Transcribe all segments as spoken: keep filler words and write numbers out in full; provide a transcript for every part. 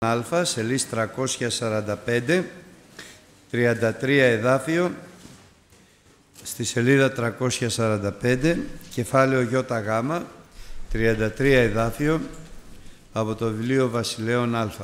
Α, σελίδα τριακόσια σαράντα πέντε, τριάντα τρία εδάφιο, στη σελίδα τριακόσια σαράντα πέντε, κεφάλαιο Ι Γ, τριάντα τρία εδάφιο, από το βιβλίο Βασιλέων Α.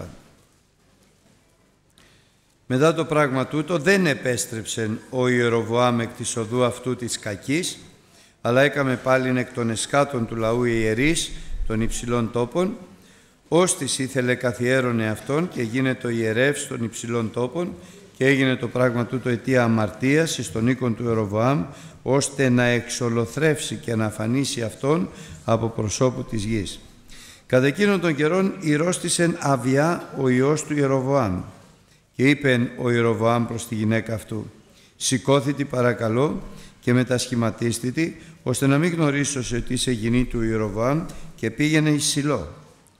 Μετά το πράγμα τούτο δεν επέστρεψε ο Ιεροβοάμ εκ της οδού αυτού της κακής, αλλά έκαμε πάλιν εκ των εσκάτων του λαού ιερείς των υψηλών τόπων, ώστις ήθελε καθιέρωνε αυτόν και γίνε το ιερεύς των υψηλών τόπων και έγινε το πράγμα τούτο αιτία αμαρτίας εις τον οίκον του Ιεροβοάμ, ώστε να εξολοθρεύσει και να αφανίσει αυτόν από προσώπου της γης. Κατά εκείνον των καιρών ηρώστησεν Αβιά ο ιός του Ιεροβοάμ και είπεν ο Ιεροβοάμ προς τη γυναίκα αυτού, σηκώθητη παρακαλώ και μετασχηματίστητη, ώστε να μην γνωρίσω ότι είσαι γυνή του Ιεροβοάμ, και πήγαινε εις Σιλώ.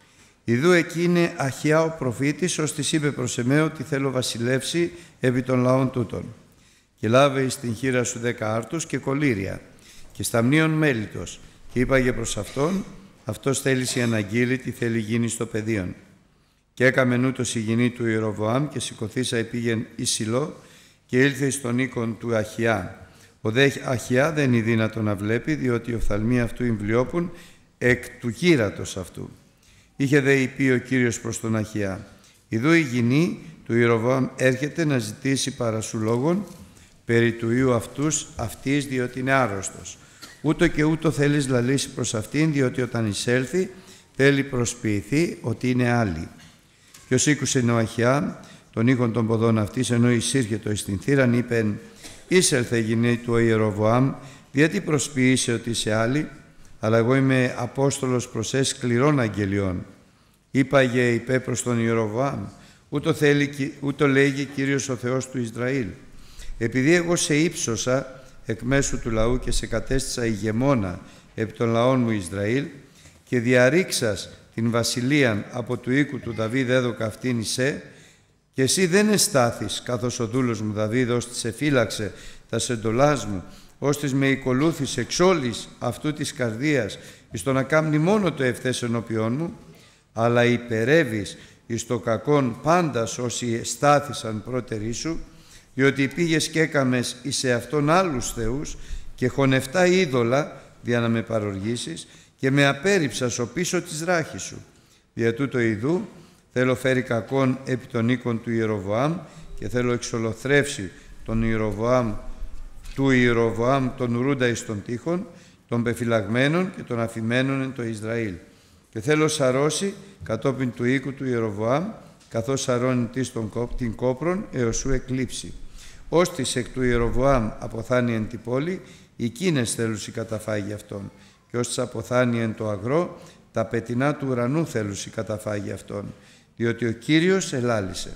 Ιδού εκείνη Αχιά ο προφήτης, ως της είπε προς εμέ ότι θέλω βασιλεύσει επί των λαών τούτων. Και λάβε εις την χείρα σου δέκα άρτους και κολύρια και σταμνίων μέλιτος, και είπαγε προς αυτόν, αυτός θέλησε αναγγείλει τι θέλει γίνει στο πεδίον. Και έκαμεν ούτως η γυνή του Ιεροβοάμ και σηκωθήσα επήγεν εις Σιλώ και ήλθε εις τον οίκον του Αχιά. Ο δε Αχιά δεν είναι δύνατο να βλέπει, διότι οι οφθαλμοί αυτού εμβλιόπουν εκ του γύρατος αυτού. Είχε δε πει ο Κύριος προς τον Αχιά, ιδού η γυνή του Ιεροβοάμ έρχεται να ζητήσει παρασού λόγων περί του ιού αυτούς αυτής, διότι είναι άρρωστος. Ούτω και ούτω θέλεις λαλήσει προς αυτήν, διότι όταν εισέλθει θέλει προσποιηθεί ότι είναι άλλη. Και ως ήκουσε ο Αχιά των ήχων των ποδών αυτής, ενώ εισήρχετο εις την θύραν, είπεν, εισέλθε γυνή του Ιεροβοάμ, γιατί προσποιείσαι ότι είσαι άλλη, αλλά εγώ είμαι Απόστολος προς εσ σκληρών αγγελιών. Είπαγε υπέ προς τον Ιεροβοάμ, ούτω, θέλει, ούτω λέγει Κύριος ο Θεός του Ισραήλ. Επειδή εγώ σε ύψωσα εκ μέσου του λαού και σε κατέστησα ηγεμόνα επί των λαών μου Ισραήλ, και διαρρήξας την βασιλείαν από του οίκου του Δαβίδ έδωκα αυτήν εισέ, και εσύ δεν εστάθεις καθώς ο δούλος μου Δαβίδ, ώστε σε φύλαξε τα σεντολάς μου, ώστε με οικολούθης εξ όλης αυτού της καρδίας, εις το να κάμνει μόνο το ευθές ενώπιόν μου, αλλά υπερεύεις εις το κακόν πάντας όσοι εστάθησαν πρώτεροί σου, διότι πήγες και έκαμες εις εαυτόν άλλους θεούς και χωνευτά είδωλα δια να με παροργήσεις, και με απέρριψας ο πίσω της ράχης σου. Δια τούτο ειδού θέλω φέρει κακόν επί των οίκων του Ιεροβοάμ, και θέλω εξολοθρεύσει τον Ιεροβοάμ του Ιεροβοάμ τον ουρούντα εις των τείχων, των πεφυλαγμένων και των αφημένων εν το Ισραήλ. Και θέλω σαρώσει κατόπιν του οίκου του Ιεροβοάμ, καθώς σαρώνει της την κόπρον, έως σου εκλείψει. Ώστις εκ του Ιεροβοάμ αποθάνει εν την πόλη, εκείνες θέλουσι καταφάγει αυτόν. Και ως αποθάνει εν το αγρό, τα πετεινά του ουρανού θέλουσι καταφάγει αυτόν, διότι ο Κύριος ελάλησε.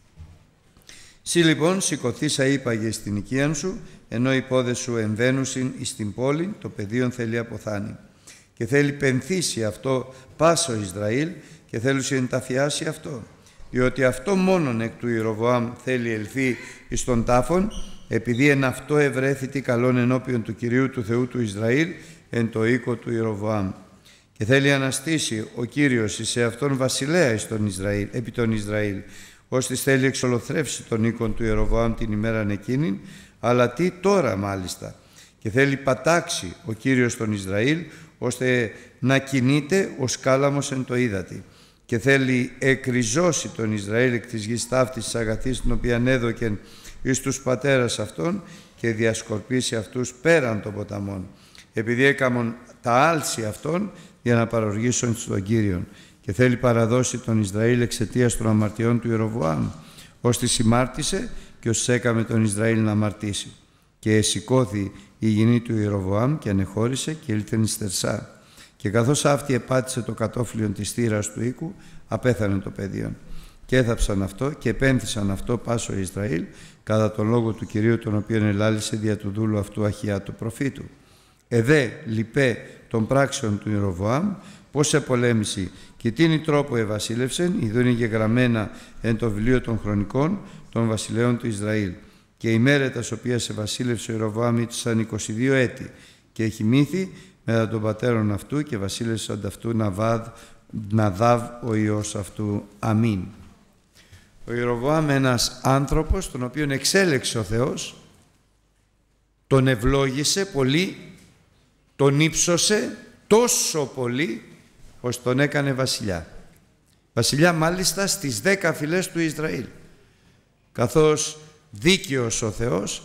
Συ λοιπόν σηκωθήσα είπαγε στην οικίαν σου, ενώ οι πόδες σου εμβαίνουσιν εις την πόλη, το πεδίον θέλει αποθάνει. Και θέλει πενθήσει αυτό πάσο Ισραήλ, και θέλουσι ενταφιάσει αυτό, διότι αυτό μόνον εκ του Ιεροβοάμ θέλει ελθεί εις τον τάφον, επειδή εν αυτό ευρέθη τι καλόν ενώπιον του Κυρίου του Θεού του Ισραήλ, εν το οίκο του Ιεροβοάμ. Και θέλει αναστήσει ο Κύριος εις αυτόν βασιλέα εις τον Ισραήλ, επί τον Ισραήλ, ώστε θέλει εξολοθρεύσει τον οίκον του Ιεροβοάμ την ημέραν εκείνην, αλλά τι τώρα μάλιστα. Και θέλει πατάξει ο Κύριος τον Ισραήλ, ώστε να κινείται ως κάλαμος εν το ύδατι. Και θέλει εκριζώσει τον Ισραήλ εκ της γης ταύτης της αγαθής, την οποία έδωκεν εις τους πατέρας αυτών, και διασκορπίσει αυτούς πέραν των ποταμών, επειδή έκαμον τα άλση αυτών για να παροργήσουν στον Κύριον. Και θέλει παραδώσει τον Ισραήλ εξαιτίας των αμαρτιών του Ιεροβοάμ, ώστε συμμάρτησε και ως έκαμε τον Ισραήλ να αμαρτήσει. Και εσηκώθη η γυνή του Ιεροβοάμ και ανεχώρησε και ήλθεν εις Τερσά. Και καθώς αυτή επάτησε το κατόφλιον της θύρας του οίκου, απέθανε το παιδίον. Και έθαψαν αυτό και επένθησαν αυτό πάσο Ισραήλ, κατά τον λόγο του Κυρίου, τον οποίον ελάλησε δια του δούλου αυτού Αχιά του προφήτου. Εδέ λυπέ των πράξεων του Ιεροβοάμ, πώς επολέμησε και τίνη τρόπο ευασίλευσεν, ιδού είναι γεγραμμένα εν το βιβλίο των χρονικών των βασιλέων του Ισραήλ. Και η μέρα τας οποίας ευασίλευσε ο Ιεροβοάμ ήτησαν είκοσι δύο έτη, και έχει μύθει μετά των πατέρων αυτού, και βασίλευσε ανταυτού Ναβάδ, Ναδάβ ο ιός αυτού. Αμήν. Ο Ιεροβοάμ, ένας άνθρωπος τον οποίον εξέλεξε ο Θεός, τον ευλόγησε πολύ, τον ύψωσε τόσο πολύ, ώστε τον έκανε βασιλιά. Βασιλιά μάλιστα στις δέκα φυλές του Ισραήλ, καθώς δίκαιος ο Θεός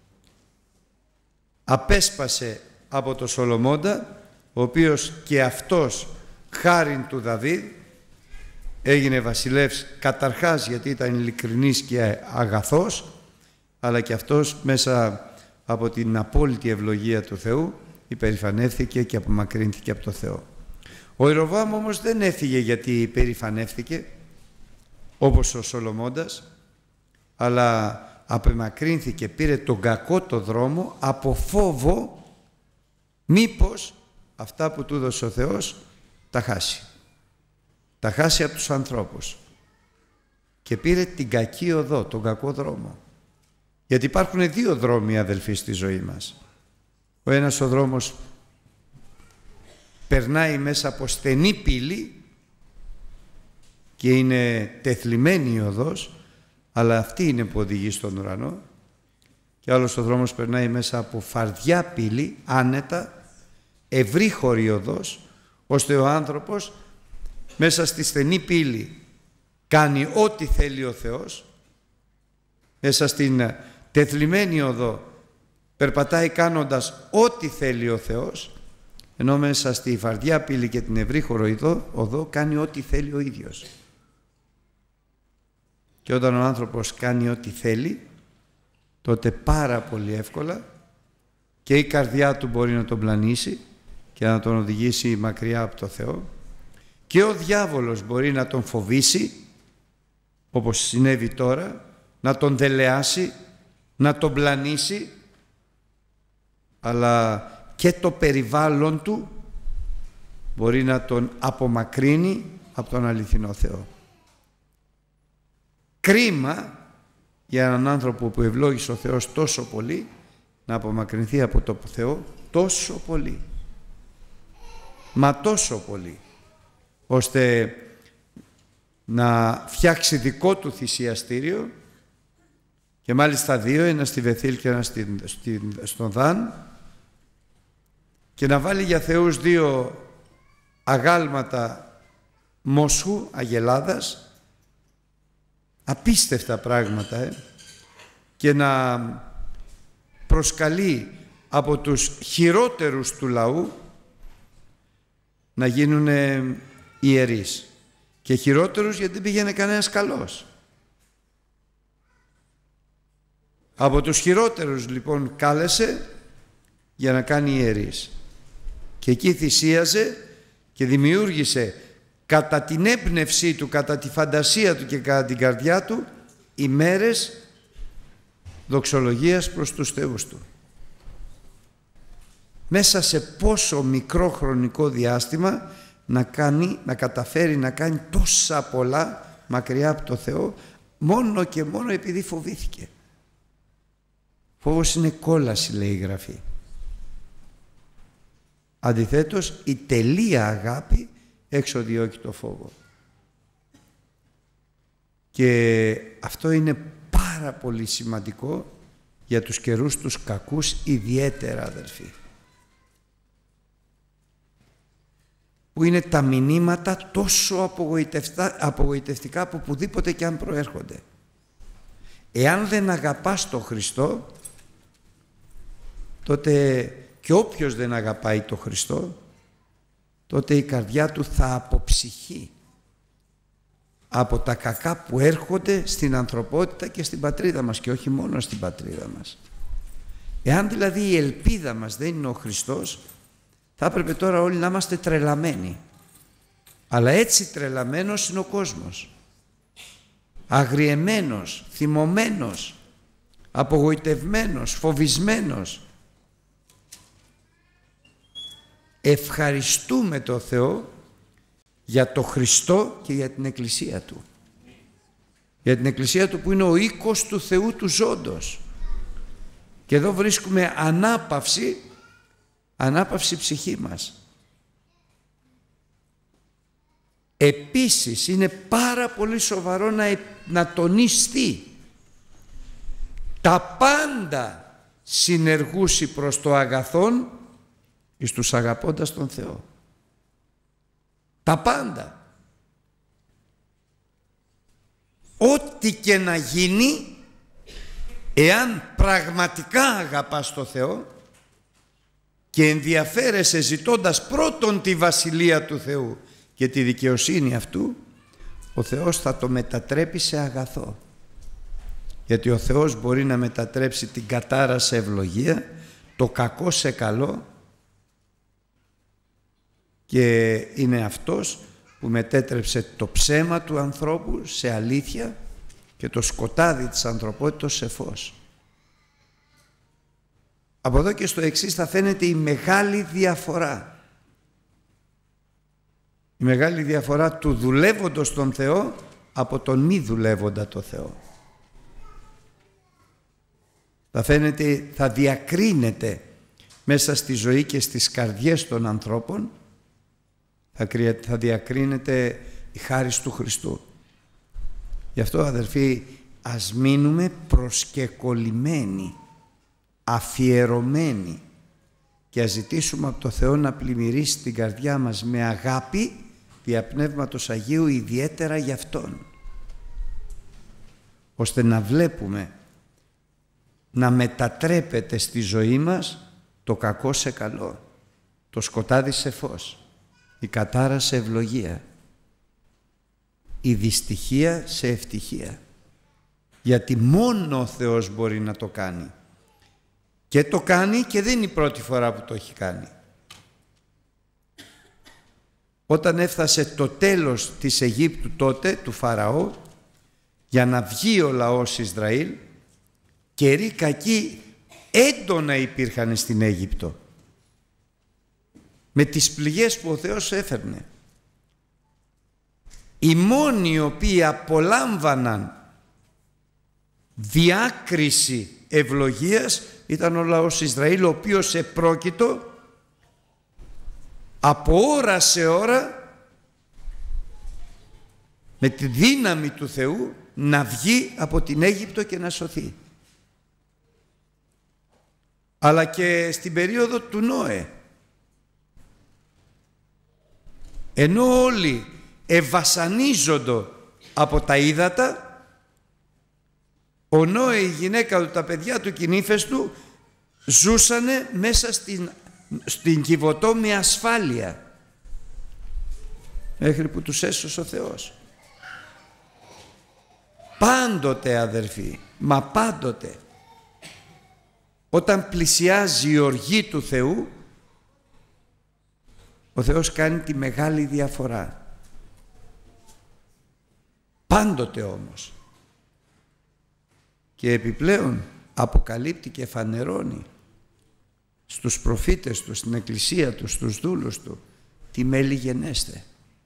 απέσπασε από το Σολομώντα, ο οποίος και αυτός χάριν του Δαβίδ έγινε βασιλεύς, καταρχάς γιατί ήταν ειλικρινής και αγαθός, αλλά και αυτός μέσα από την απόλυτη ευλογία του Θεού υπερηφανεύθηκε και απομακρύνθηκε από το Θεό. Ο Ιεροβοάμ όμως δεν έφυγε γιατί υπερηφανεύθηκε όπως ο Σολομώντας, αλλά απομακρύνθηκε, πήρε τον κακό το δρόμο από φόβο μήπως αυτά που του έδωσε ο Θεός τα χάσει. Τα χάσει από τους ανθρώπους και πήρε την κακή οδό, τον κακό δρόμο. Γιατί υπάρχουν δύο δρόμοι, αδελφοί, στη ζωή μας. Ο ένας ο δρόμος περνάει μέσα από στενή πύλη και είναι τεθλιμμένη η οδός, αλλά αυτή είναι που οδηγεί στον ουρανό. Και άλλος ο δρόμος περνάει μέσα από φαρδιά πύλη, άνετα, ευρύχωρη οδός, ώστε ο άνθρωπος μέσα στη στενή πύλη κάνει ό,τι θέλει ο Θεός, μέσα στην τεθλιμμένη οδό περπατάει κάνοντας ό,τι θέλει ο Θεός, ενώ μέσα στη φαρδιά πύλη και την ευρύχωρη οδό κάνει ό,τι θέλει ο ίδιος. Και όταν ο άνθρωπος κάνει ό,τι θέλει, τότε πάρα πολύ εύκολα και η καρδιά του μπορεί να τον πλανήσει και να τον οδηγήσει μακριά από το Θεό, και ο διάβολος μπορεί να τον φοβήσει, όπως συνέβη τώρα, να τον δελεάσει, να τον πλανήσει, αλλά και το περιβάλλον του μπορεί να τον απομακρύνει από τον αληθινό Θεό. Κρίμα για έναν άνθρωπο που ευλόγησε ο Θεός τόσο πολύ να απομακρυνθεί από το Θεό τόσο πολύ, μα τόσο πολύ, ώστε να φτιάξει δικό του θυσιαστήριο, και μάλιστα δύο, ένα στη Βεθήλ και ένα στην, στην, στον Δάν, και να βάλει για θεούς δύο αγάλματα μόσχου, αγελάδας, απίστευτα πράγματα, ε, και να προσκαλεί από τους χειρότερους του λαού να γίνουν ιερείς. Και χειρότερους γιατί δεν πήγαινε κανένας καλός. Από τους χειρότερους λοιπόν κάλεσε για να κάνει ιερείς. Και εκεί θυσίαζε και δημιούργησε κατά την έμπνευσή του, κατά τη φαντασία του και κατά την καρδιά του ημέρες δοξολογίας προς τους θεούς του. Μέσα σε πόσο μικρό χρονικό διάστημα να, κάνει, να καταφέρει να κάνει τόσα πολλά μακριά από το Θεό, μόνο και μόνο επειδή φοβήθηκε. Φόβος είναι κόλαση, λέει η Γραφή. Αντιθέτως, η τελεία αγάπη εξοδιώκει το φόβο. Και αυτό είναι πάρα πολύ σημαντικό για τους καιρούς τους κακούς, ιδιαίτερα, αδερφοί, που είναι τα μηνύματα τόσο απογοητευτικά από πουδήποτε και αν προέρχονται. Εάν δεν αγαπάς τον Χριστό, τότε και όποιος δεν αγαπάει τον Χριστό, τότε η καρδιά του θα αποψυχεί από τα κακά που έρχονται στην ανθρωπότητα και στην πατρίδα μας, και όχι μόνο στην πατρίδα μας. Εάν δηλαδή η ελπίδα μας δεν είναι ο Χριστός, θα έπρεπε τώρα όλοι να είμαστε τρελαμένοι. Αλλά έτσι τρελαμένος είναι ο κόσμος. Αγριεμένος, θυμωμένος, απογοητευμένος, φοβισμένος. Ευχαριστούμε το Θεό για το Χριστό και για την Εκκλησία Του. Για την Εκκλησία Του που είναι ο οίκος του Θεού του ζώντος. Και εδώ βρίσκουμε ανάπαυση, ανάπαυση ψυχή μας. Επίσης είναι πάρα πολύ σοβαρό να, να τονιστεί τα πάντα συνεργούσι προς το αγαθόν εις τους αγαπώντας τον Θεό. Τα πάντα. Ό,τι και να γίνει, εάν πραγματικά αγαπάς το Θεό και ενδιαφέρεσαι ζητώντας πρώτον τη βασιλεία του Θεού και τη δικαιοσύνη αυτού, ο Θεός θα το μετατρέπει σε αγαθό. Γιατί ο Θεός μπορεί να μετατρέψει την κατάρα σε ευλογία, το κακό σε καλό, και είναι αυτός που μετέτρεψε το ψέμα του ανθρώπου σε αλήθεια και το σκοτάδι της ανθρωπότητας σε φως. Από εδώ και στο εξής θα φαίνεται η μεγάλη διαφορά. Η μεγάλη διαφορά του δουλεύοντος τον Θεό από τον μη δουλεύοντα το Θεό. Θα φαίνεται, θα διακρίνεται μέσα στη ζωή και στις καρδιές των ανθρώπων, θα διακρίνεται η χάρις του Χριστού. Γι' αυτό, αδερφοί, ας μείνουμε προσκεκολλημένοι, αφιερωμένοι, και ας ζητήσουμε από το Θεό να πλημμυρίσει την καρδιά μας με αγάπη δια Πνεύματος Αγίου, ιδιαίτερα για Αυτόν, ώστε να βλέπουμε να μετατρέπεται στη ζωή μας το κακό σε καλό, το σκοτάδι σε φως, η κατάρα σε ευλογία, η δυστυχία σε ευτυχία. Γιατί μόνο ο Θεός μπορεί να το κάνει. Και το κάνει, και δεν είναι η πρώτη φορά που το έχει κάνει. Όταν έφτασε το τέλος της Αιγύπτου τότε, του Φαραώ, για να βγει ο λαός Ισραήλ, καιροί κακοί έντονα υπήρχαν στην Αίγυπτο, με τις πληγές που ο Θεός έφερνε. Οι μόνοι οι οποίοι απολάμβαναν διάκριση ευλογίας ήταν ο λαός Ισραήλ, ο οποίος επρόκειτο από ώρα σε ώρα με τη δύναμη του Θεού να βγει από την Αίγυπτο και να σωθεί. Αλλά και στην περίοδο του Νόε, ενώ όλοι ευασανίζονται από τα ύδατα, ο Νόε, η γυναίκα του, τα παιδιά του και οι νύφες του ζούσανε μέσα στην, στην Κιβωτό με ασφάλεια, μέχρι που τους έσωσε ο Θεός. Πάντοτε, αδερφοί, μα πάντοτε, όταν πλησιάζει η οργή του Θεού, ο Θεός κάνει τη μεγάλη διαφορά. Πάντοτε όμως. Και επιπλέον αποκαλύπτει και φανερώνει στους προφήτες του, στην εκκλησία του, στους δούλους του, τι μέλη γενέστε.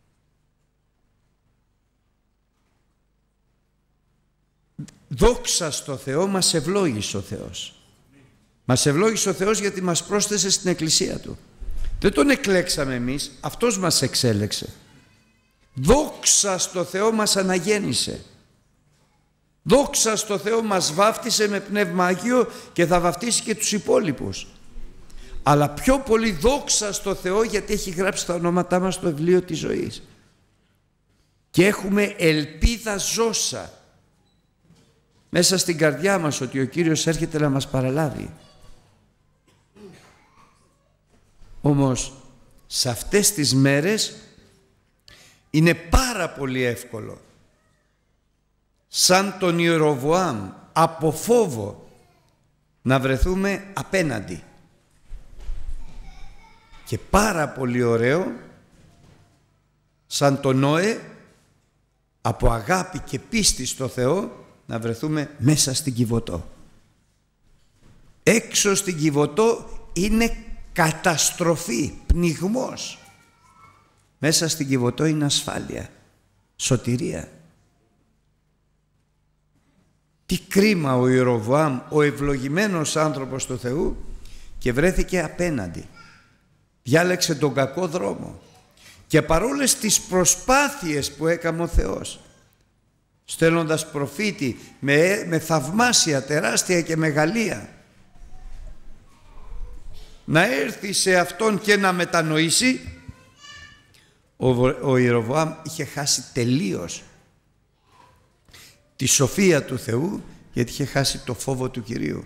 Δόξα στο Θεό, μας ευλόγησε ο Θεός. Μας ευλόγησε ο Θεός γιατί μας πρόσθεσε στην εκκλησία του. Δεν τον εκλέξαμε εμείς, αυτός μας εξέλεξε. Δόξα στο Θεό, μας αναγέννησε. Δόξα στο Θεό, μας βάφτισε με Πνεύμα Άγιο και θα βαφτίσει και τους υπόλοιπους. Αλλά πιο πολύ δόξα στο Θεό γιατί έχει γράψει τα ονόματά μας στο βιβλίο της ζωής. Και έχουμε ελπίδα ζώσα μέσα στην καρδιά μας ότι ο Κύριος έρχεται να μας παραλάβει. Όμως σε αυτές τις μέρες είναι πάρα πολύ εύκολο, σαν τον Ιεροβοάμ, από φόβο να βρεθούμε απέναντι. Και πάρα πολύ ωραίο, σαν τον Νόε, από αγάπη και πίστη στο Θεό, να βρεθούμε μέσα στην Κιβωτό. Έξω στην Κιβωτό είναι καταστροφή, πνιγμός. Μέσα στην Κιβωτό είναι ασφάλεια, σωτηρία. Τι κρίμα ο Ιεροβοάμ, ο ευλογημένος άνθρωπος του Θεού, και βρέθηκε απέναντι. Διάλεξε τον κακό δρόμο. Και παρόλες τις προσπάθειες που έκαμε ο Θεός, στέλνοντας προφήτη με, με θαυμάσια, τεράστια και μεγαλεία, να έρθει σε αυτόν και να μετανοήσει, ο, ο Ιεροβοάμ είχε χάσει τελείως τη σοφία του Θεού, γιατί είχε χάσει το φόβο του Κυρίου.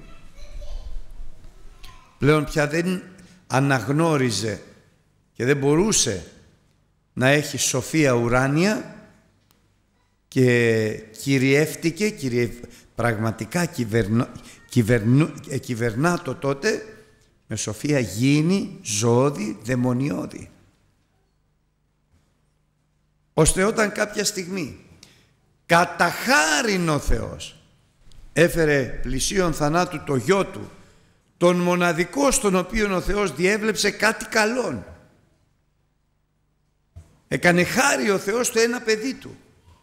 Πλέον πια δεν αναγνώριζε και δεν μπορούσε να έχει σοφία ουράνια και κυριεύτηκε, κυριευ... πραγματικά κυβερνο... κυβερνου... κυβερνά το τότε με σοφία γήινη, ζωώδη, δαιμονιώδη. Ώστε όταν κάποια στιγμή κατά χάριν ο Θεός έφερε πλησίον θανάτου το γιο του, τον μοναδικό στον οποίο ο Θεός διέβλεψε κάτι καλόν. Έκανε χάρη ο Θεός στο ένα παιδί του,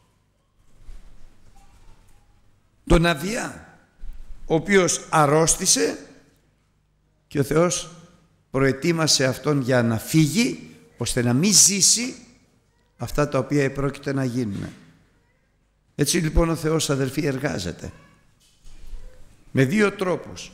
τον Αβιά, ο οποίος αρρώστησε και ο Θεός προετοίμασε αυτόν για να φύγει, ώστε να μην ζήσει αυτά τα οποία επρόκειται να γίνουν. Έτσι λοιπόν ο Θεός, αδελφοί, εργάζεται με δύο τρόπους.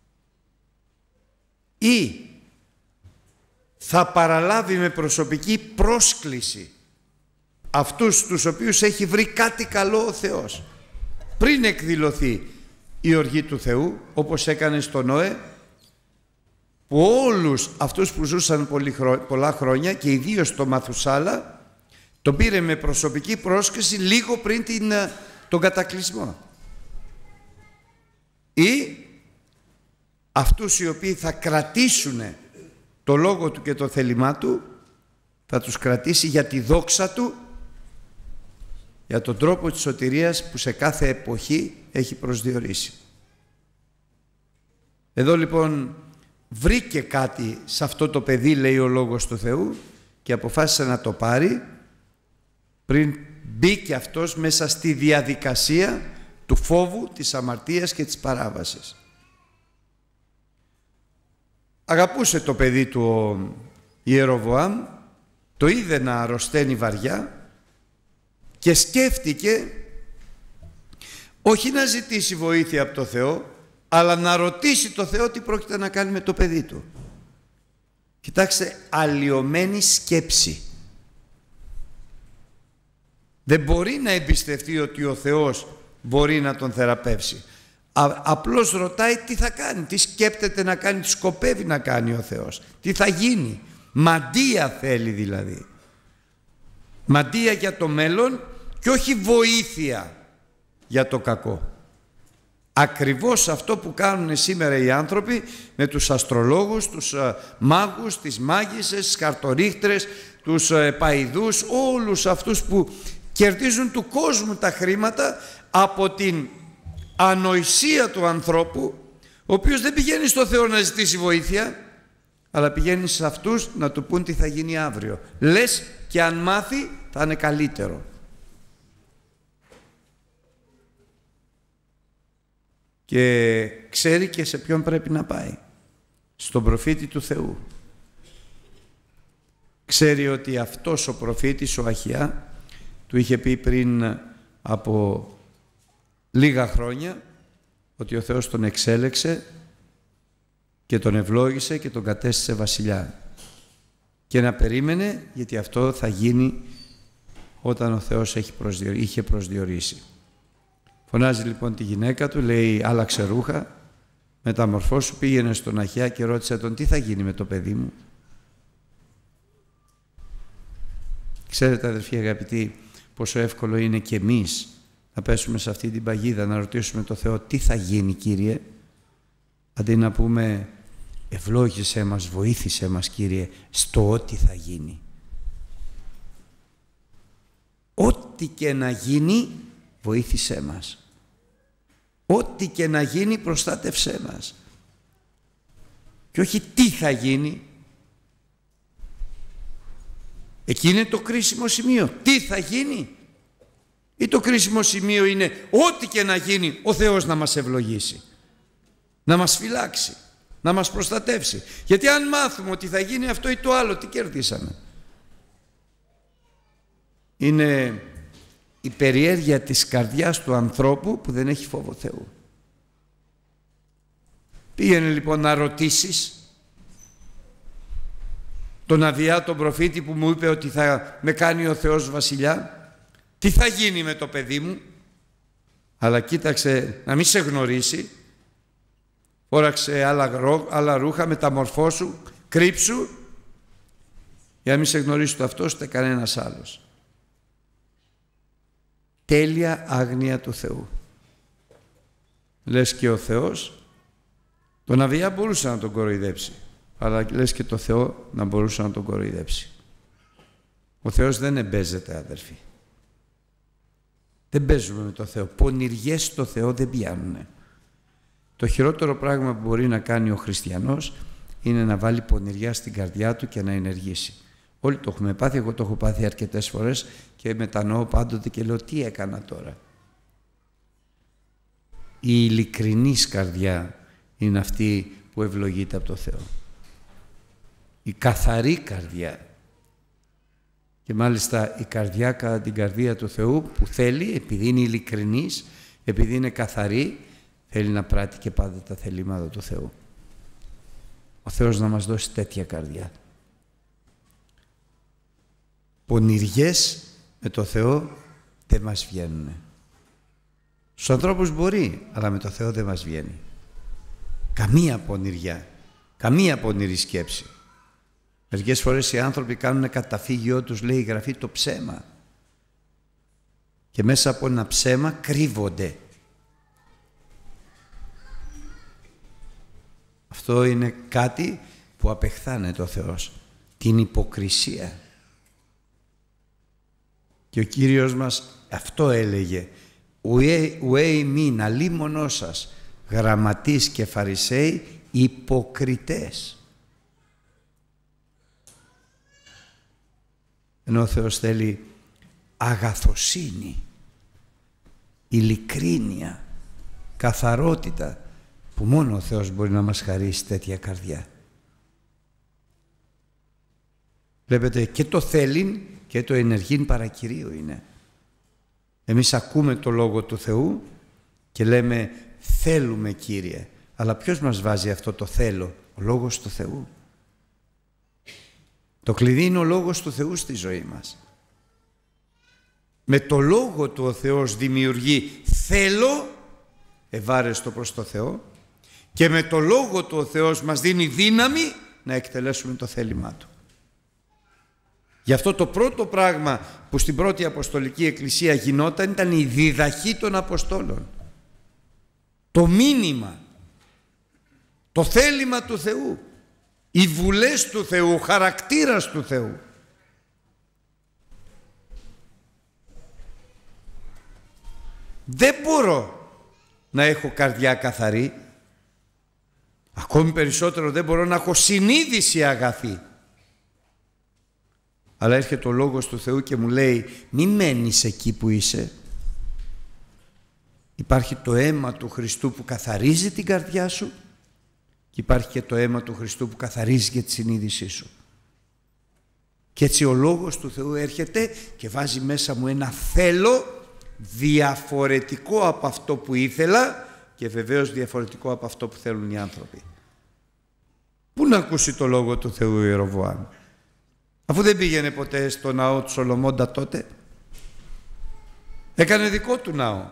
Ή θα παραλάβει με προσωπική πρόσκληση αυτούς τους οποίους έχει βρει κάτι καλό ο Θεός πριν εκδηλωθεί η οργή του Θεού, όπως έκανε στο Νόε, που όλους αυτούς που ζούσαν πολλά χρόνια και ιδίως το Μαθουσάλα τον πήρε με προσωπική πρόσκληση λίγο πριν την, τον κατακλυσμό. Ή αυτούς οι οποίοι θα κρατήσουν το λόγο του και το θέλημά του, θα τους κρατήσει για τη δόξα του, για τον τρόπο της σωτηρίας που σε κάθε εποχή έχει προσδιορίσει. Εδώ λοιπόν βρήκε κάτι σε αυτό το παιδί, λέει ο Λόγος του Θεού, και αποφάσισε να το πάρει πριν μπήκε αυτός μέσα στη διαδικασία του φόβου, της αμαρτίας και της παράβασης. Αγαπούσε το παιδί του ο Ιεροβοάμ, το είδε να αρρωσταίνει βαριά και σκέφτηκε όχι να ζητήσει βοήθεια από το Θεό, αλλά να ρωτήσει το Θεό τι πρόκειται να κάνει με το παιδί του. Κοιτάξτε, αλλοιωμένη σκέψη. Δεν μπορεί να εμπιστευτεί ότι ο Θεός μπορεί να τον θεραπεύσει. Α, απλώς ρωτάει τι θα κάνει, τι σκέπτεται να κάνει, τι σκοπεύει να κάνει ο Θεός, τι θα γίνει. Μαντεία θέλει δηλαδή. Μαντεία για το μέλλον και όχι βοήθεια για το κακό. Ακριβώς αυτό που κάνουν σήμερα οι άνθρωποι με τους αστρολόγους, τους uh, μάγους, τις μάγισσες, τις χαρτορίχτρες, τους uh, παϊδούς, όλους αυτούς που κερδίζουν του κόσμου τα χρήματα από την ανοησία του ανθρώπου, ο οποίος δεν πηγαίνει στο Θεό να ζητήσει βοήθεια, αλλά πηγαίνει σε αυτούς να του πούν τι θα γίνει αύριο. Λες και αν μάθει θα είναι καλύτερο. Και ξέρει και σε ποιον πρέπει να πάει. Στον προφήτη του Θεού. Ξέρει ότι αυτός ο προφήτης, ο Αχιά, του είχε πει πριν από λίγα χρόνια ότι ο Θεός τον εξέλεξε και τον ευλόγησε και τον κατέστησε βασιλιά. Και να περίμενε, γιατί αυτό θα γίνει όταν ο Θεός έχει προσδιορίσει, είχε προσδιορίσει. Φωνάζει λοιπόν τη γυναίκα του, λέει άλλαξε ρούχα, μεταμορφώσου, πήγαινε στον Αχιά και ρώτησε τον τι θα γίνει με το παιδί μου. Ξέρετε αδερφοί αγαπητοί, πόσο εύκολο είναι και εμείς να πέσουμε σε αυτή την παγίδα, να ρωτήσουμε το Θεό τι θα γίνει Κύριε, αντί να πούμε ευλόγησέ μας, βοήθησέ μας Κύριε στο ό,τι θα γίνει. Ό,τι και να γίνει βοήθησέ μας. Ό,τι και να γίνει προστάτευσέ μας. Και όχι τι θα γίνει. Εκεί είναι το κρίσιμο σημείο. Τι θα γίνει. Ή το κρίσιμο σημείο είναι ό,τι και να γίνει ο Θεός να μας ευλογήσει. Να μας φυλάξει. Να μας προστατεύσει. Γιατί αν μάθουμε ότι θα γίνει αυτό ή το άλλο, τι κερδίσαμε. είναι η περιέργεια της καρδιάς του ανθρώπου που δεν έχει φόβο Θεού. Πήγαινε λοιπόν να ρωτήσεις τον Αβιά τον προφήτη που μου είπε ότι θα με κάνει ο Θεός βασιλιά, τι θα γίνει με το παιδί μου, αλλά κοίταξε να μην σε γνωρίσει, φόραξε άλλα, άλλα ρούχα, μεταμορφώσου, κρύψου, για να μην σε γνωρίσει το αυτός ούτε κανένας άλλος. Τέλεια άγνοια του Θεού. Λες και ο Θεός τον Αβιά μπορούσε να τον κοροϊδέψει, αλλά λες και το Θεό να μπορούσε να τον κοροϊδέψει. Ο Θεός δεν εμπέζεται, αδερφοί. Δεν παίζουμε με το Θεό. Πονηριές στο Θεό δεν πιάνουνε. Το χειρότερο πράγμα που μπορεί να κάνει ο χριστιανός είναι να βάλει πονηριά στην καρδιά του και να ενεργήσει. Όλοι το έχουμε πάθει, εγώ το έχω πάθει αρκετές φορές και μετανοώ πάντοτε και λέω τι έκανα τώρα. Η ειλικρινής καρδιά είναι αυτή που ευλογείται από το Θεό. Η καθαρή καρδιά. Και μάλιστα η καρδιά κατά την καρδία του Θεού που θέλει, επειδή είναι ειλικρινής, επειδή είναι καθαρή, θέλει να πράττει και πάντα τα θελήματα του Θεού. Ο Θεός να μας δώσει τέτοια καρδιά. Πονηριές με το Θεό δεν μας βγαίνουν. Στους ανθρώπους μπορεί, αλλά με το Θεό δεν μας βγαίνει. Καμία πονηριά, καμία πονηρή σκέψη. Μερικές φορές οι άνθρωποι κάνουν καταφύγιό τους, λέει η Γραφή, το ψέμα. Και μέσα από ένα ψέμα κρύβονται. Αυτό είναι κάτι που απεχθάνεται ο Θεός. Την υποκρισία. Και ο Κύριος μας αυτό έλεγε. Ουέ ημίν αλίμονός σας, γραμματείς και φαρισαίοι, υποκριτές. Ενώ ο Θεός θέλει αγαθοσύνη, ειλικρίνεια, καθαρότητα, που μόνο ο Θεός μπορεί να μας χαρίσει τέτοια καρδιά. Βλέπετε, και το θέλειν και το ενεργήν παρακυρίο είναι. Εμείς ακούμε το Λόγο του Θεού και λέμε θέλουμε Κύριε, αλλά ποιος μας βάζει αυτό το θέλω? Ο Λόγος του Θεού. Το κλειδί είναι ο Λόγος του Θεού στη ζωή μας. Με το Λόγο του ο Θεός δημιουργεί θέλω, ευάρεστο προς το Θεό, και με το Λόγο του ο Θεός μας δίνει δύναμη να εκτελέσουμε το θέλημά Του. Γι' αυτό το πρώτο πράγμα που στην πρώτη Αποστολική Εκκλησία γινόταν ήταν η διδαχή των Αποστόλων. Το μήνυμα, το θέλημα του Θεού, οι βουλές του Θεού, ο χαρακτήρας του Θεού. Δεν μπορώ να έχω καρδιά καθαρή, ακόμη περισσότερο δεν μπορώ να έχω συνείδηση αγαθή. Αλλά έρχεται ο Λόγος του Θεού και μου λέει μη μένεις εκεί που είσαι. Υπάρχει το αίμα του Χριστού που καθαρίζει την καρδιά σου και υπάρχει και το αίμα του Χριστού που καθαρίζει και τη συνείδησή σου. Και έτσι ο Λόγος του Θεού έρχεται και βάζει μέσα μου ένα θέλω διαφορετικό από αυτό που ήθελα και βεβαίως διαφορετικό από αυτό που θέλουν οι άνθρωποι. Πού να ακούσει το Λόγο του Θεού ο Ιεροβοάμ, αφού δεν πήγαινε ποτέ στο ναό του Σολομώντα τότε? Έκανε δικό του ναό,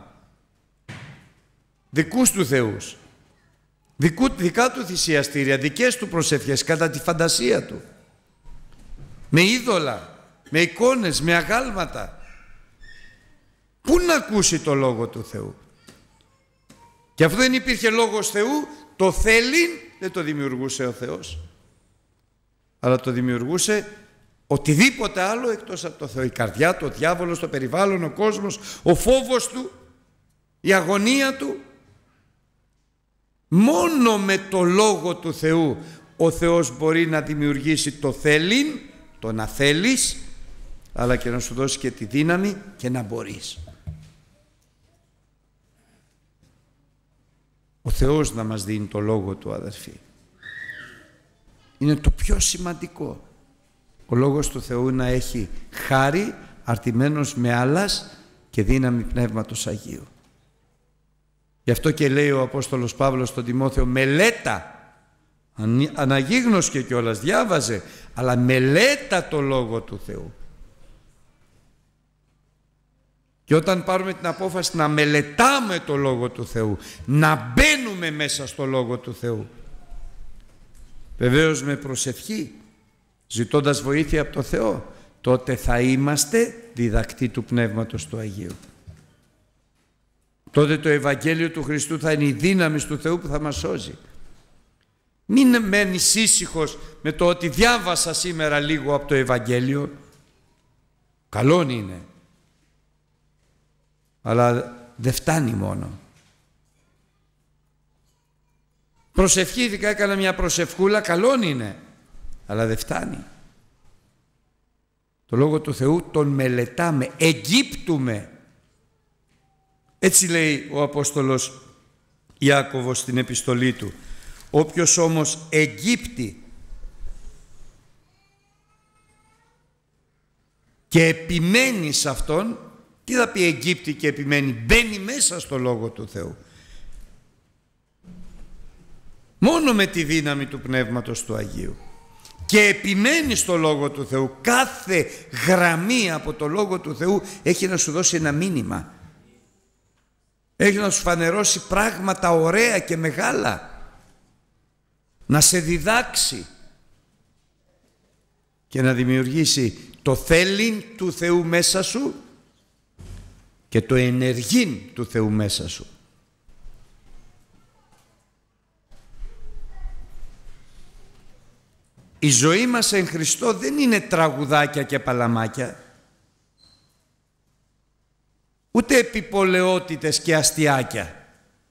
δικούς του θεούς, Δικού, δικά του θυσιαστήρια, δικές του προσευχές κατά τη φαντασία του, με είδωλα, με εικόνες, με αγάλματα. Πού να ακούσει το Λόγο του Θεού? Και αφού δεν υπήρχε Λόγος Θεού, το θέλειν δεν το δημιουργούσε ο Θεός, αλλά το δημιουργούσε οτιδήποτε άλλο εκτός από το Θεό. Η καρδιά του, ο διάβολος, το περιβάλλον, ο κόσμος, ο φόβος του, η αγωνία του. Μόνο με το Λόγο του Θεού ο Θεός μπορεί να δημιουργήσει το θέλειν, το να θέλεις, αλλά και να σου δώσει και τη δύναμη και να μπορείς. Ο Θεός να μας δίνει το Λόγο του, αδερφοί. Είναι το πιο σημαντικό. Ο Λόγος του Θεού να έχει χάρη, αρτημένος με άλλας και δύναμη Πνεύματος Αγίου. Γι' αυτό και λέει ο Απόστολος Παύλος στον Τιμόθεο, μελέτα, αναγίγνωσκε κιόλας, διάβαζε, αλλά μελέτα το Λόγο του Θεού. Και όταν πάρουμε την απόφαση να μελετάμε το Λόγο του Θεού, να μπαίνουμε μέσα στο Λόγο του Θεού, βεβαίως με προσευχή, ζητώντας βοήθεια από το Θεό, τότε θα είμαστε διδακτοί του Πνεύματος του Αγίου. Τότε το Ευαγγέλιο του Χριστού θα είναι η δύναμη του Θεού που θα μας σώζει. Μην μένεις ήσυχος με το ότι διάβασα σήμερα λίγο από το Ευαγγέλιο. Καλόν είναι. Αλλά δεν φτάνει μόνο. Προσευχήθηκα, έκανα μια προσευχούλα, καλόν είναι. Αλλά δεν φτάνει. Το Λόγο του Θεού τον μελετάμε, εγκύπτουμε. Έτσι λέει ο Απόστολος Ιάκωβος στην επιστολή του. Όποιος όμως εγκύπτει και επιμένει σε αυτόν, τι θα πει εγκύπτει και επιμένει? Μπαίνει μέσα στο Λόγο του Θεού. Μόνο με τη δύναμη του Πνεύματος του Αγίου. Και επιμένει στο Λόγο του Θεού. Κάθε γραμμή από το Λόγο του Θεού έχει να σου δώσει ένα μήνυμα. Έχει να σου φανερώσει πράγματα ωραία και μεγάλα. Να σε διδάξει και να δημιουργήσει το θέλειν του Θεού μέσα σου και το ενεργήν του Θεού μέσα σου. Η ζωή μας εν Χριστώ δεν είναι τραγουδάκια και παλαμάκια, ούτε επιπολαιότητες και αστιάκια.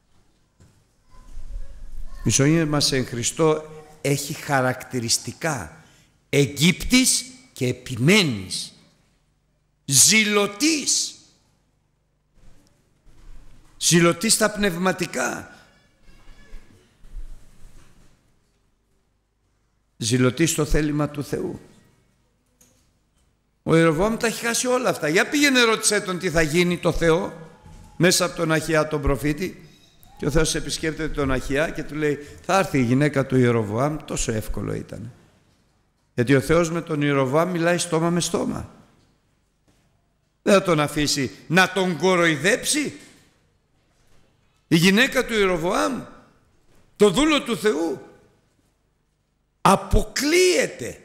Η ζωή μας εν Χριστώ έχει χαρακτηριστικά. Εγκύπτης και επιμένεις. Ζηλωτής. Ζηλωτής στα πνευματικά. Ζηλωτής στο θέλημα του Θεού. Ο Ιεροβοάμ τα έχει χάσει όλα αυτά. Για πήγαινε ρώτησέ τον τι θα γίνει το Θεό μέσα από τον Αχιά τον προφήτη. Και ο Θεός επισκέπτεται τον Αχιά και του λέει, θα έρθει η γυναίκα του Ιεροβοάμ. Τόσο εύκολο ήταν. Γιατί ο Θεός με τον Ιεροβοάμ μιλάει στόμα με στόμα. Δεν θα τον αφήσει να τον κοροϊδέψει. Η γυναίκα του Ιεροβοάμ, το δούλο του Θεού, αποκλείεται.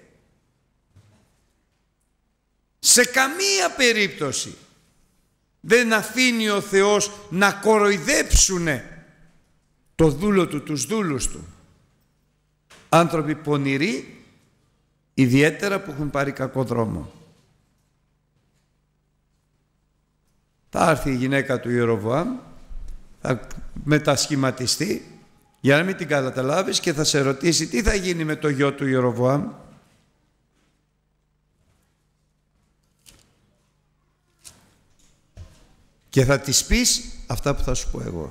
Σε καμία περίπτωση δεν αφήνει ο Θεός να κοροϊδέψουνε το δούλο του, τους δούλους του. Άνθρωποι πονηροί, ιδιαίτερα που έχουν πάρει κακό δρόμο. Θα έρθει η γυναίκα του Ιεροβοάμ, θα μετασχηματιστεί για να μην την καταλάβεις και θα σε ρωτήσει τι θα γίνει με το γιο του Ιεροβοάμ. Και θα της πεις αυτά που θα σου πω εγώ.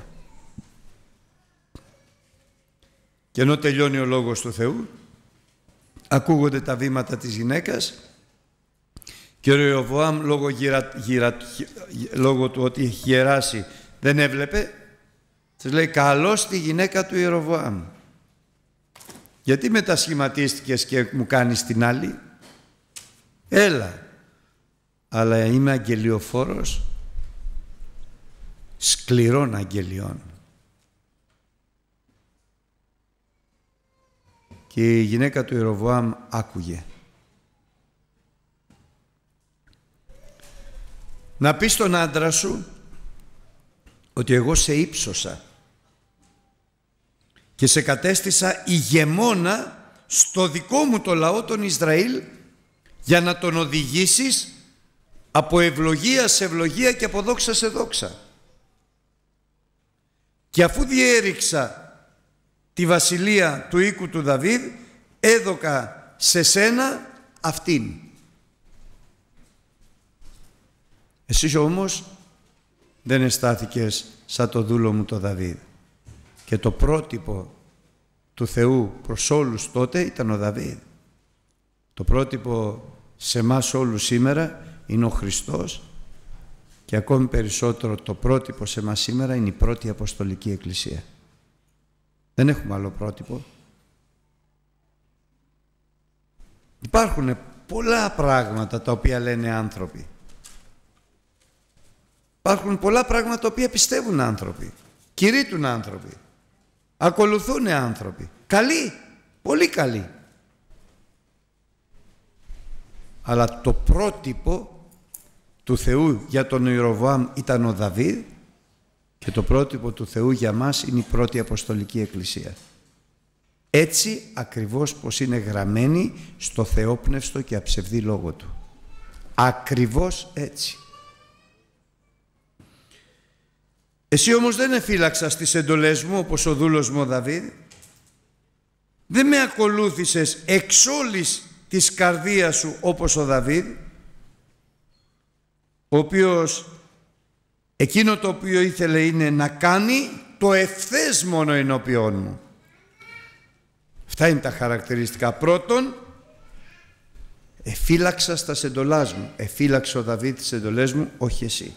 Και ενώ τελειώνει ο λόγος του Θεού, ακούγονται τα βήματα της γυναίκας και ο Ιεροβοάμ λόγω, γυρα, γυρα, λόγω του ότι έχει γεράσει δεν έβλεπε, της λέει καλώς τη γυναίκα του Ιεροβοάμ. Γιατί μετασχηματίστηκες και μου κάνεις την άλλη? Έλα. Αλλά είμαι αγγελιοφόρος σκληρών αγγελιών. Και η γυναίκα του Ιεροβοάμ άκουγε. Να πεις στον άντρα σου ότι εγώ σε ύψωσα και σε κατέστησα ηγεμόνα στο δικό μου το λαό τον Ισραήλ για να τον οδηγήσεις από ευλογία σε ευλογία και από δόξα σε δόξα. Και αφού διέριξα τη βασιλεία του οίκου του Δαβίδ, έδωκα σε σένα αυτήν. Εσύ όμως δεν αισθάθηκες σαν το δούλο μου το Δαβίδ. Και το πρότυπο του Θεού προς όλους τότε ήταν ο Δαβίδ. Το πρότυπο σε εμάς όλους σήμερα είναι ο Χριστός και ακόμη περισσότερο το πρότυπο σε μας σήμερα είναι η πρώτη Αποστολική Εκκλησία. Δεν έχουμε άλλο πρότυπο. Υπάρχουν πολλά πράγματα τα οποία λένε άνθρωποι. Υπάρχουν πολλά πράγματα τα οποία πιστεύουν άνθρωποι. Κηρύττουν άνθρωποι. Ακολουθούν άνθρωποι. Καλοί, πολύ καλοί. Αλλά το πρότυπο του Θεού για τον Ιεροβοάμ ήταν ο Δαβίδ και το πρότυπο του Θεού για μας είναι η πρώτη Αποστολική Εκκλησία. Έτσι ακριβώς πως είναι γραμμένη στο θεόπνευστο και αψευδή λόγο του. Ακριβώς έτσι. Εσύ όμως δεν εφύλαξας τις εντολές μου όπως ο δούλος μου ο Δαβίδ. Δεν με ακολούθησες εξ όλης της καρδίας σου όπως ο Δαβίδ, ο οποίος εκείνο το οποίο ήθελε είναι να κάνει το ευθές μόνο ενώπιόν μου. Αυτά είναι τα χαρακτηριστικά. Πρώτον, εφύλαξα στα εντολάς μου. Εφύλαξε ο Δαβίδ τις εντολές μου, όχι εσύ.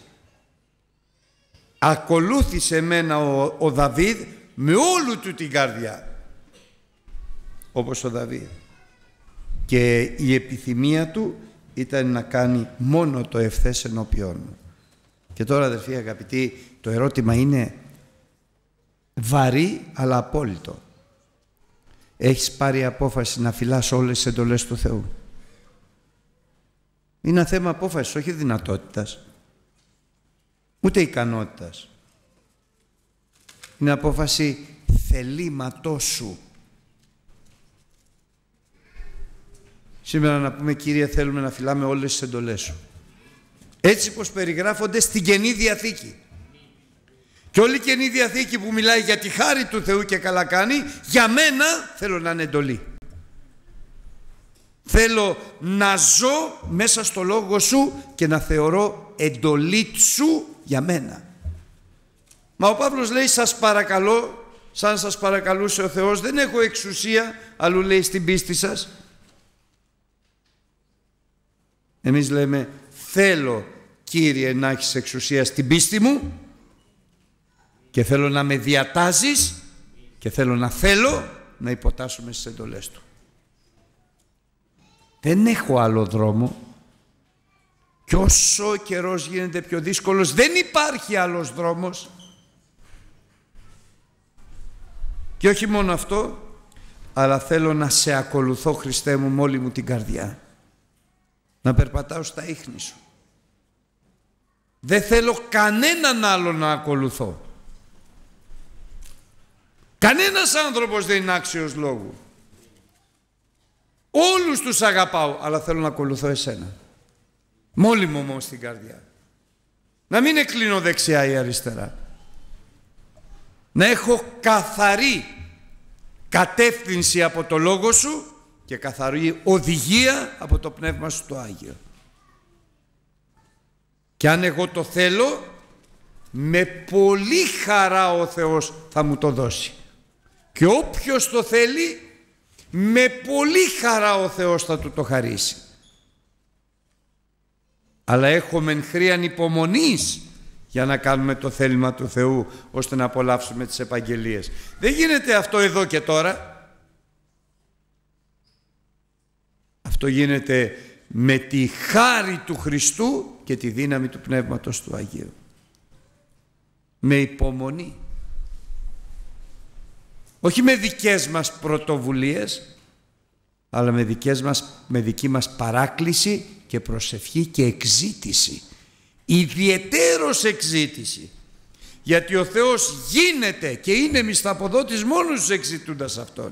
Ακολούθησε εμένα ο, ο Δαβίδ με όλου του την καρδιά, όπως ο Δαβίδ. Και η επιθυμία του ήταν να κάνει μόνο το ευθές ενώπιόν μου. Και τώρα, αδερφοί αγαπητοί, το ερώτημα είναι βαρύ αλλά απόλυτο. Έχεις πάρει απόφαση να φυλάς όλες τις εντολές του Θεού? Είναι ένα θέμα απόφασης, όχι δυνατότητας, ούτε ικανότητας. Είναι απόφαση θελήματός σου. Σήμερα να πούμε, Κύριε, θέλουμε να φυλάμε όλες τις εντολές σου, έτσι πως περιγράφονται στην Καινή Διαθήκη. Και όλη η Καινή Διαθήκη που μιλάει για τη χάρη του Θεού και καλά κάνει, για μένα θέλω να είναι εντολή. Θέλω να ζω μέσα στο λόγο σου και να θεωρώ εντολή σου για μένα. Μα ο Παύλος λέει, σας παρακαλώ, σαν σας παρακαλούσε ο Θεός, δεν έχω εξουσία, αλλού λέει στην πίστη σας. Εμείς λέμε, θέλω, Κύριε, να έχεις εξουσία στην πίστη μου και θέλω να με διατάζεις και θέλω να θέλω να υποτάσσουμε στις εντολές του. Δεν έχω άλλο δρόμο. Και όσο ο καιρός γίνεται πιο δύσκολος, δεν υπάρχει άλλος δρόμος. Και όχι μόνο αυτό, αλλά θέλω να σε ακολουθώ, Χριστέ μου, με όλη μου την καρδιά. Να περπατάω στα ίχνη σου. Δεν θέλω κανέναν άλλο να ακολουθώ. Κανένας άνθρωπος δεν είναι άξιος λόγου. Όλους τους αγαπάω, αλλά θέλω να ακολουθώ εσένα. Μόλι μου όμως στην καρδιά. Να μην εκκλίνω δεξιά ή αριστερά. Να έχω καθαρή κατεύθυνση από το λόγο σου και καθαρή οδηγία από το Πνεύμα σου το Άγιο. Και αν εγώ το θέλω, με πολύ χαρά ο Θεός θα μου το δώσει. Και όποιος το θέλει, με πολύ χαρά ο Θεός θα του το χαρίσει. Αλλά έχουμε χρίαν υπομονής για να κάνουμε το θέλημα του Θεού, ώστε να απολαύσουμε τις επαγγελίες. Δεν γίνεται αυτό εδώ και τώρα. Αυτό γίνεται με τη χάρη του Χριστού και τη δύναμη του Πνεύματος του Αγίου. Με υπομονή. Όχι με δικές μας πρωτοβουλίες, αλλά με, δικές μας, με δική μας παράκληση και προσευχή και εξήτηση. Ιδιαιτέρως εξήτηση. Γιατί ο Θεός γίνεται και είναι μισθαποδότης μόνος τους εξητούντας Αυτόν.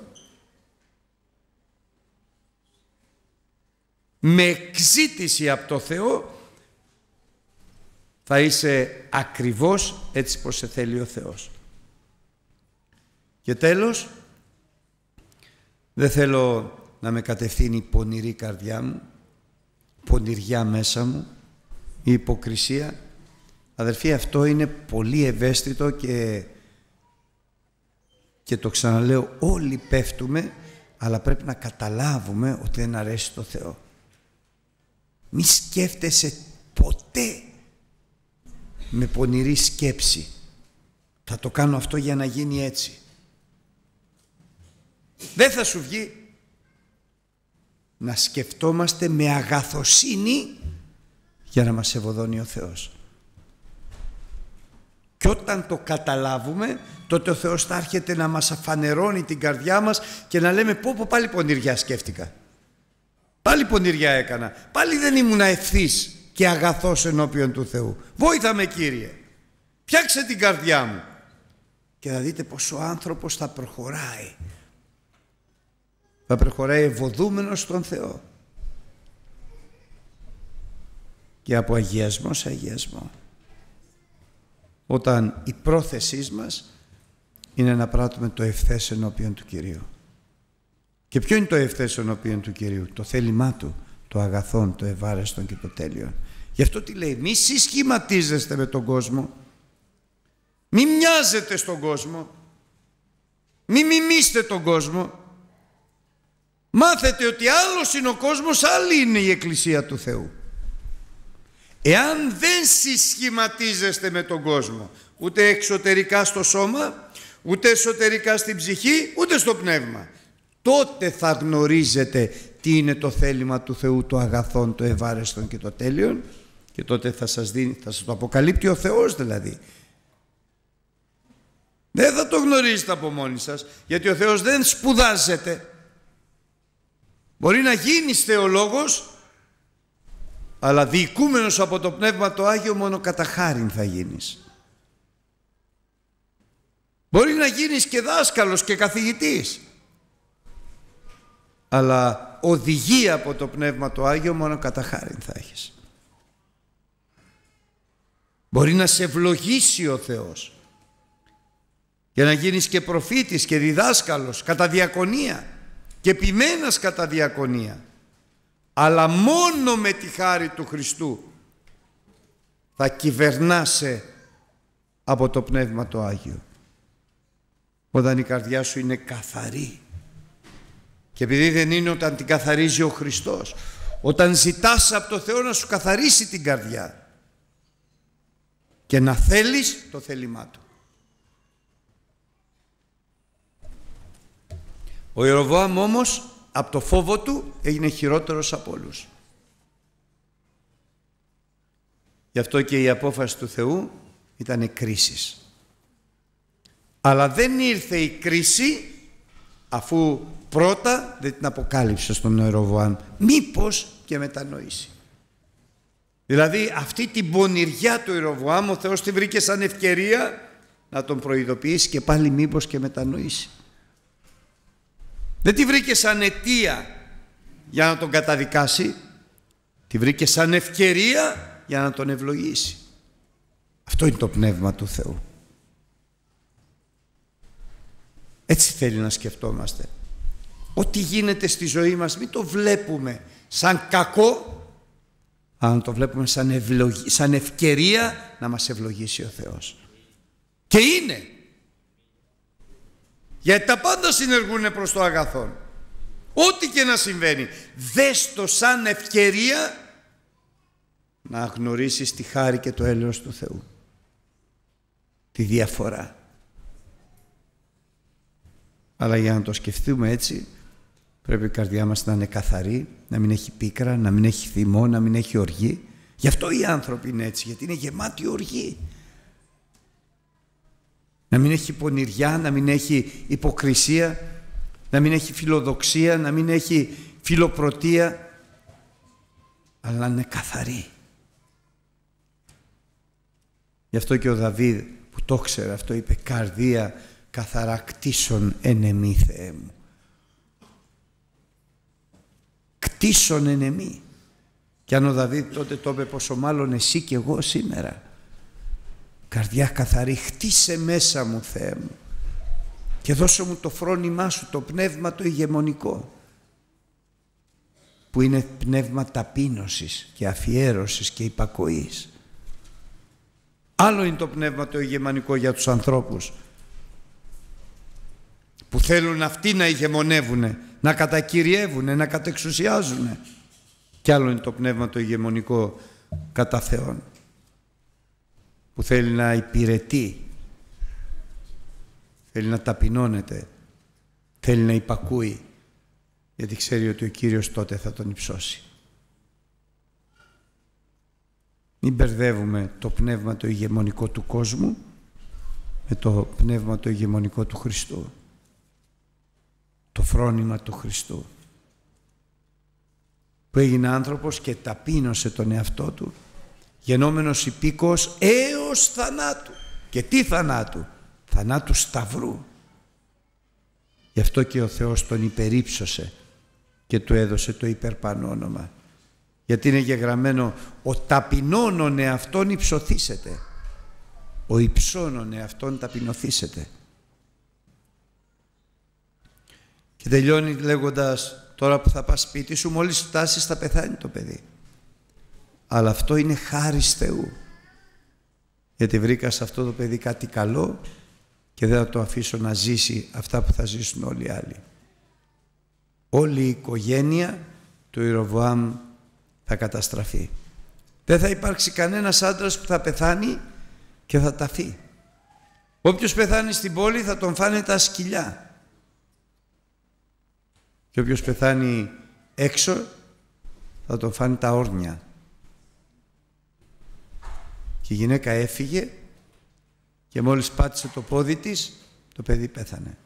Με εξήτηση από το Θεό θα είσαι ακριβώς έτσι πως σε θέλει ο Θεός. Και τέλος, δεν θέλω να με κατευθύνει η πονηρή καρδιά μου, πονηριά μέσα μου, η υποκρισία. Αδερφοί, αυτό είναι πολύ ευαίσθητο και, και το ξαναλέω, όλοι πέφτουμε, αλλά πρέπει να καταλάβουμε ότι δεν αρέσει το Θεό. Μη σκέφτεσαι ποτέ με πονηρή σκέψη. Θα το κάνω αυτό για να γίνει έτσι. Δεν θα σου βγει. Να σκεφτόμαστε με αγαθοσύνη για να μας ευωδώνει ο Θεός. Και όταν το καταλάβουμε, τότε ο Θεός θα έρχεται να μας αφανερώνει την καρδιά μας και να λέμε πω πω πάλι πονηριά σκέφτηκα. Πάλι πονηριά έκανα. Πάλι δεν ήμουν ευθύς και αγαθός ενώπιον του Θεού. Βόηθα με, Κύριε. Φτιάξε την καρδιά μου. Και θα δείτε πως ο άνθρωπος θα προχωράει. Θα προχωράει ευωδούμενος στον Θεό. Και από αγιασμό σε αγιασμό. Όταν η πρόθεσή μας είναι να πράττουμε το ευθές ενώπιον του Κυρίου. Και ποιο είναι το ευθές ενώπιον του Κυρίου? Το θέλημά Του, το αγαθόν, το ευάρεστον και το τέλειον. Γι' αυτό τι λέει? Μη συσχηματίζεστε με τον κόσμο. Μη μοιάζετε στον κόσμο. Μη μιμήστε τον κόσμο. Μάθετε ότι άλλος είναι ο κόσμος, άλλη είναι η Εκκλησία του Θεού. Εάν δεν συσχηματίζεστε με τον κόσμο, ούτε εξωτερικά στο σώμα, ούτε εσωτερικά στην ψυχή, ούτε στο πνεύμα, τότε θα γνωρίζετε τι είναι το θέλημα του Θεού, το αγαθόν, το ευάρεστον και το τέλειον, και τότε θα σας δίνει, θα σας το αποκαλύπτει ο Θεός δηλαδή. Δεν θα το γνωρίζετε από μόνοι σας, γιατί ο Θεός δεν σπουδάζεται. Μπορεί να γίνεις θεολόγος, αλλά διοικούμενος από το Πνεύμα το Άγιο μόνο κατά χάριν θα γίνεις. Μπορεί να γίνεις και δάσκαλος και καθηγητής, αλλά οδηγία από το Πνεύμα το Άγιο μόνο κατά χάριν θα έχεις. Μπορεί να σε ευλογήσει ο Θεός για να γίνεις και προφήτης και διδάσκαλος κατά διακονία και επιμένας κατά διακονία, αλλά μόνο με τη χάρη του Χριστού θα κυβερνάσαι από το Πνεύμα το Άγιο, όταν η καρδιά σου είναι καθαρή. Και επειδή δεν είναι όταν την καθαρίζει ο Χριστός, όταν ζητάς από το Θεό να σου καθαρίσει την καρδιά και να θέλεις το θέλημά Του. Ο Ιεροβοάμ όμως από το φόβο του έγινε χειρότερος από όλους. Γι' αυτό και η απόφαση του Θεού ήταν κρίσεις. Αλλά δεν ήρθε η κρίση αφού πρώτα δεν την αποκάλυψε στον Ιεροβοάμ, μήπως και μετανοήσει. Δηλαδή αυτή την πονηριά του Ιεροβοάμ ο Θεός τη βρήκε σαν ευκαιρία να τον προειδοποιήσει και πάλι μήπως και μετανοήσει. Δεν τη βρήκε σαν αιτία για να τον καταδικάσει, τη βρήκε σαν ευκαιρία για να τον ευλογήσει. Αυτό είναι το Πνεύμα του Θεού. Έτσι θέλει να σκεφτόμαστε. Ό,τι γίνεται στη ζωή μας μην το βλέπουμε σαν κακό, αλλά να το βλέπουμε σαν, ευλογή, σαν ευκαιρία να μας ευλογήσει ο Θεός. Και είναι. Γιατί τα πάντα συνεργούν προς το αγαθόν. Ό,τι και να συμβαίνει, δες το σαν ευκαιρία να γνωρίσεις τη χάρη και το έλεος του Θεού. Τη διαφορά. Αλλά για να το σκεφτούμε έτσι, πρέπει η καρδιά μας να είναι καθαρή, να μην έχει πίκρα, να μην έχει θυμό, να μην έχει οργή. Γι' αυτό οι άνθρωποι είναι έτσι, γιατί είναι γεμάτοι οργή. Να μην έχει πονηριά, να μην έχει υποκρισία, να μην έχει φιλοδοξία, να μην έχει φιλοπρωτεία, αλλά να είναι καθαρή. Γι' αυτό και ο Δαβίδ που το ξέρε αυτό είπε, καρδία καθαρά κτίσον εν εμή, Θεέ μου. Κτίσον εν εμή. Και αν ο Δαβίδ τότε το είπε, πόσο μάλλον εσύ και εγώ σήμερα. Καρδιά καθαρή, χτίσε μέσα μου, Θεέ μου, και δώσε μου το φρόνημά σου, το πνεύμα το ηγεμονικό, που είναι πνεύμα ταπείνωσης και αφιέρωσης και υπακοής. Άλλο είναι το πνεύμα το ηγεμονικό για τους ανθρώπους που θέλουν αυτοί να ηγεμονεύουν, να κατακυριεύουν, να κατεξουσιάζουν. Κι άλλο είναι το πνεύμα το ηγεμονικό κατά Θεόν, που θέλει να υπηρετεί, θέλει να ταπεινώνεται, θέλει να υπακούει, γιατί ξέρει ότι ο Κύριος τότε θα τον υψώσει. Μην μπερδεύουμε το πνεύμα το ηγεμονικό του κόσμου με το πνεύμα το ηγεμονικό του Χριστού, το φρόνημα του Χριστού, που έγινε άνθρωπος και ταπείνωσε τον εαυτό του, γενόμενος υπήκοος έως θανάτου. Και τι θανάτου? Θανάτου σταυρού. Γι' αυτό και ο Θεός τον υπερύψωσε και του έδωσε το υπερπάνω όνομα. Γιατί είναι γεγραμμένο, ο ταπεινώνων εαυτόν υψωθήσετε, ο υψώνων εαυτόν ταπεινωθήσετε. Και τελειώνει λέγοντας, τώρα που θα πας σπίτι σου, μόλις φτάσεις θα πεθάνει το παιδί. Αλλά αυτό είναι χάρις Θεού, γιατί βρήκα σε αυτό το παιδί κάτι καλό και δεν θα το αφήσω να ζήσει αυτά που θα ζήσουν όλοι οι άλλοι. Όλη η οικογένεια του Ιεροβοάμ θα καταστραφεί. Δεν θα υπάρξει κανένας άντρας που θα πεθάνει και θα ταφεί. Όποιος πεθάνει στην πόλη θα τον φάνε τα σκυλιά. Και όποιος πεθάνει έξω θα τον φάνε τα όρνια. Και η γυναίκα έφυγε και μόλις πάτησε το πόδι της, το παιδί πέθανε.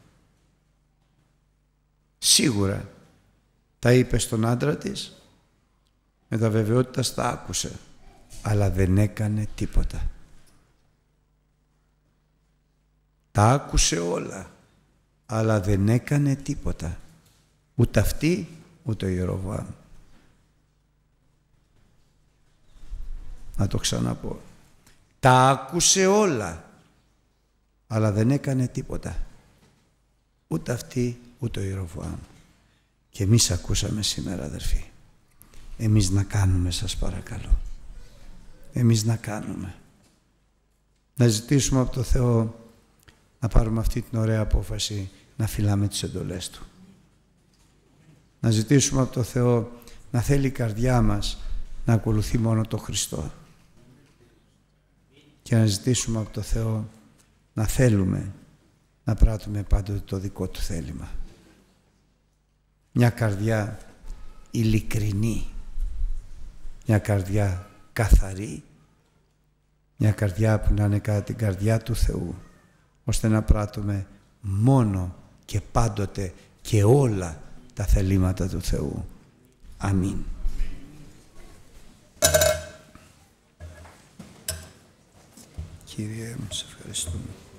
Σίγουρα τα είπε στον άντρα της, με τα βεβαιότητα τα άκουσε, αλλά δεν έκανε τίποτα. Τα άκουσε όλα, αλλά δεν έκανε τίποτα. Ούτε αυτή, ούτε ο Ιεροβοάμ. Να το ξαναπώ. Τα άκουσε όλα, αλλά δεν έκανε τίποτα. Ούτε αυτή, ούτε ο Ιεροβοάμ. Και εμείς ακούσαμε σήμερα, αδερφοί. Εμείς να κάνουμε, σας παρακαλώ. Εμείς να κάνουμε. Να ζητήσουμε από το Θεό να πάρουμε αυτή την ωραία απόφαση να φυλάμε τις εντολές Του. Να ζητήσουμε από το Θεό να θέλει η καρδιά μας να ακολουθεί μόνο το Χριστό. Και να ζητήσουμε από το Θεό να θέλουμε να πράττουμε πάντοτε το δικό Του θέλημα. Μια καρδιά ειλικρινή, μια καρδιά καθαρή, μια καρδιά που να είναι κατά την καρδιά του Θεού, ώστε να πράττουμε μόνο και πάντοτε και όλα τα θελήματα του Θεού. Αμήν. Κύριε, σε ευχαριστούμε.